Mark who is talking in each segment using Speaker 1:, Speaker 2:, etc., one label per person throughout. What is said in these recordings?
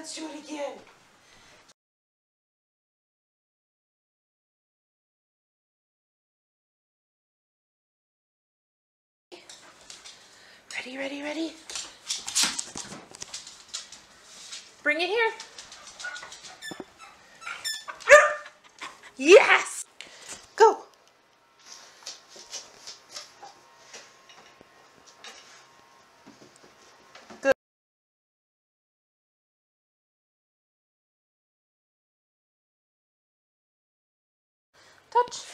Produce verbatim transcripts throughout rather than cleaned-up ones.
Speaker 1: Let's do it again. Ready, ready, ready? Bring it here. Yes! Go. Good. Touch.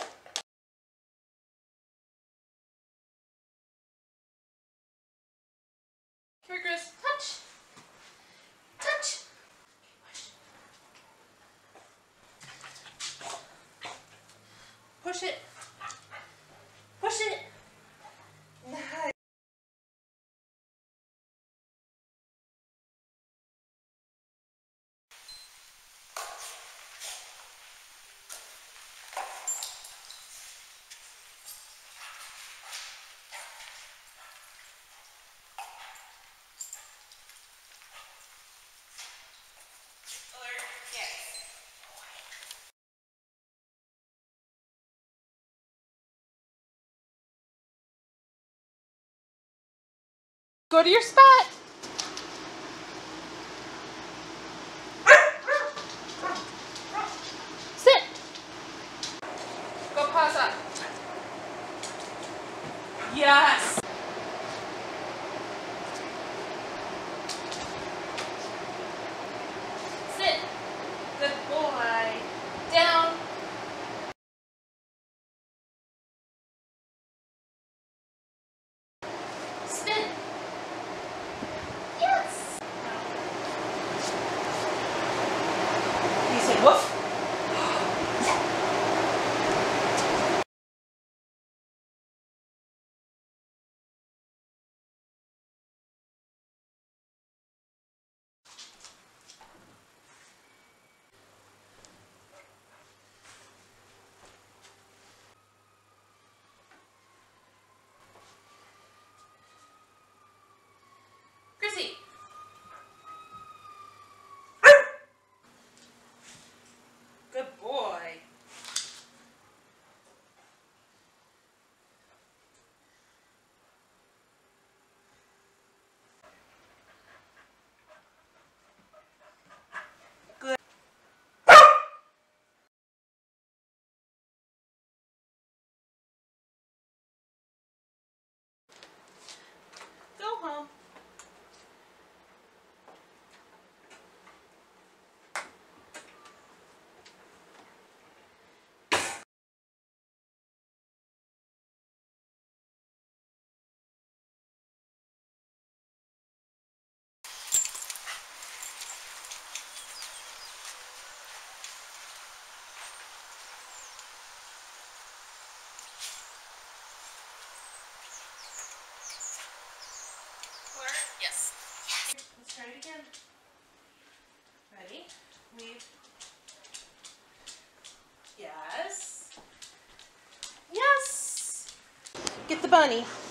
Speaker 1: Here, Grizz. Touch. Touch. Push it. Push it. Nice. Go to your spot. Sit. Go paws up. Yes. Sit. Good boy. Down. Spin. Yes. You say woof. Grizzy. Good boy. Good. Go home. Yes. Let's try it again. Ready? Leave. Yes. Yes. Get the bunny.